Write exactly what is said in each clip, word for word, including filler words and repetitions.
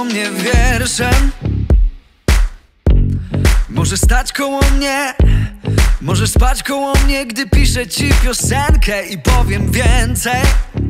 mnie wierszem. Możesz stać koło mnie, możesz spać koło mnie, gdy piszę ci piosenkę i powiem więcej.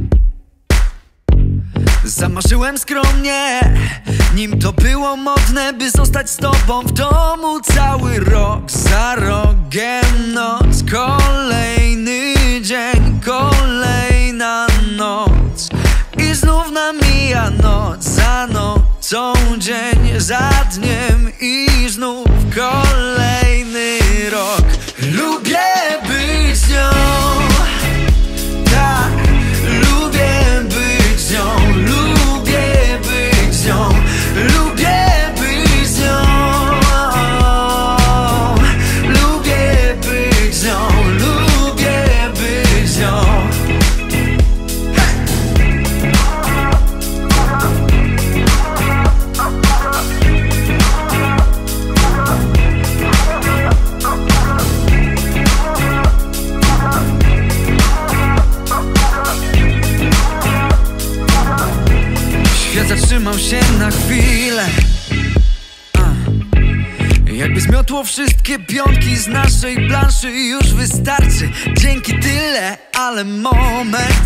Zamarzyłem skromnie, nim to było modne, by zostać z tobą w domu cały rok. Za rogiem noc, kolejny dzień, kolejna noc. I znów namija noc za nocą, dzień za dniem i znów kolejny rok. Lubię być z nią, tak, lubię być z nią, lubię być z nią, lubię być z nią, lubię być z nią, lubię być z nią. Świat zatrzymał się na chwilę, A. Jakby zmiotło wszystkie piątki z naszej planszy. Już wystarczy, dzięki tyle, ale moment,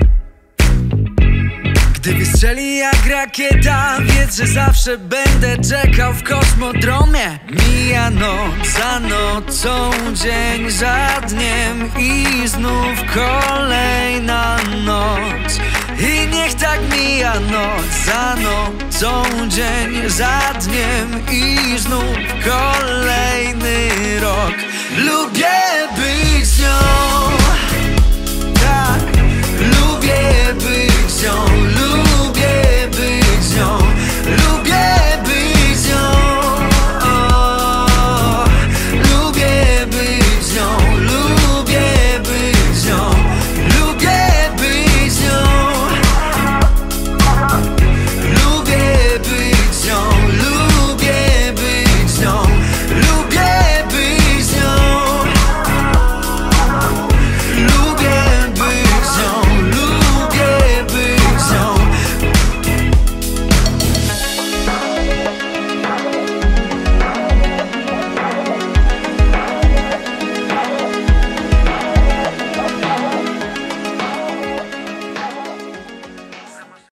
gdy wystrzeli jak rakieta, wiedz, że zawsze będę czekał w kosmodromie. Mija noc za nocą, dzień za dniem i znów kolejna noc. I niech tak mija noc za nocą, dzień za dniem i znów kolejny rok. Lubię być z nią.